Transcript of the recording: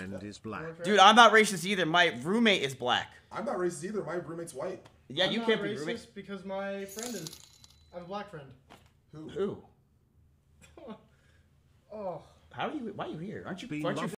friend is black. Dude, I'm not racist either. My roommate is black. I'm not racist either. My roommate's white. Yeah, you can't be racist roommate. because my friend is. I have a black friend. Who? Who? Oh. How are you? Why are you here? Aren't you? Be Aren't you